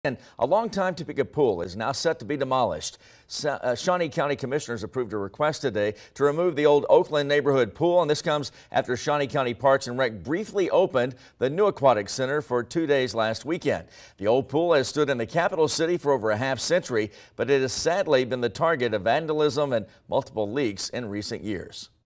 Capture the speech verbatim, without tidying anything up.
And a longtime Topeka pool is now set to be demolished. Sa uh, Shawnee County Commissioners approved a request today to remove the old Oakland neighborhood pool, and this comes after Shawnee County Parks and Rec briefly opened the new aquatic center for two days last weekend. The old pool has stood in the capital city for over a half century, but it has sadly been the target of vandalism and multiple leaks in recent years.